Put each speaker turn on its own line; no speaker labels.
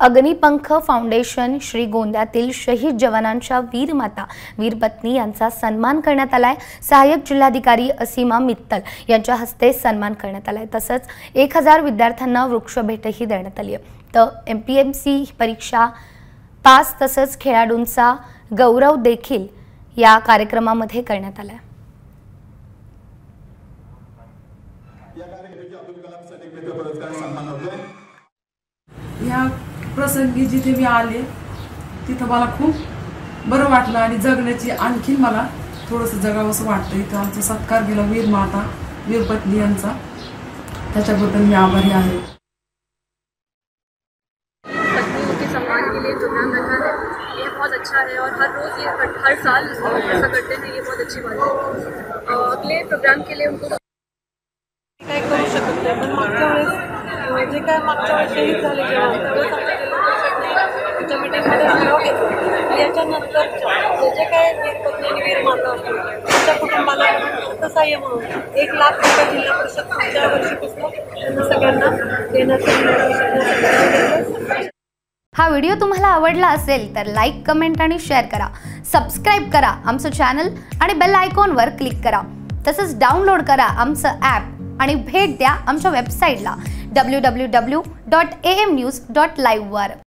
Agnipankh foundation श्रीगोंद्यातील शहीद जवानांच्या वीरमाता वीरपत्नी यांचा सन्मान करण्यात आलाय। सहाय्यक जिल्हाधिकारी असीमा मित्तल यांच्या हस्ते सन्मान करण्यात आलाय। तसंच 1000 विद्यार्थ्यांना वृक्ष भेटही देण्यात आली आहे। तर एमपीएमसी परीक्षा पास तसंच खेळाडूंचा गौरव देखील या कार्यक्रमामध्ये करण्यात आलाय।
या प्रसंगी जिथे मी आले तिथं मला खूप बरं वाटलं आणि जगण्याची आणखी मला थोडंसं जगावंसं वाटतं। इथं आमचा सत्कार केला वीर माता वीरपत्नी यांचा, त्याच्याबद्दल मी आभारी आहे।
पत्नियों के सम्मान के लिए प्रोग्राम रखा है, ये बहुत अच्छा है और हर रोज़ ये हर साल ऐसा करते हैं, ये बहुत अच्छी बात है। अगले प्रोग्राम के लिए उनको
काय करू शकत नाही, पण मागच्या वेळेस जे काय मागच्या वेळेस शहीद झाले जवान त्यावेळेस आमच्या जिल्हा परिषदने आमच्या मीटिंगमध्ये ठराव घेतला। याच्यानंतर जे काय वीरपत्नी आणि वीरमाता असतील त्यांच्या कुटुंबाला अर्थसहाय्य म्हणून 1 लाख रुपये जिल्हा परिषद पुढच्या वर्षीपासून त्यांना सगळ्यांना देण्यात येईल।
हा व्हिडिओ तुम्हाला आवडला असेल तर लाईक, कमेंट आणि शेअर करा। सबस्क्राइब करा आमचं चॅनल आणि बेल आयकॉनवर क्लिक करा। तसंच डाउनलोड करा आमचं ॲप आणि भेट द्या आमच्या वेबसाईटला www.amnews.live वर।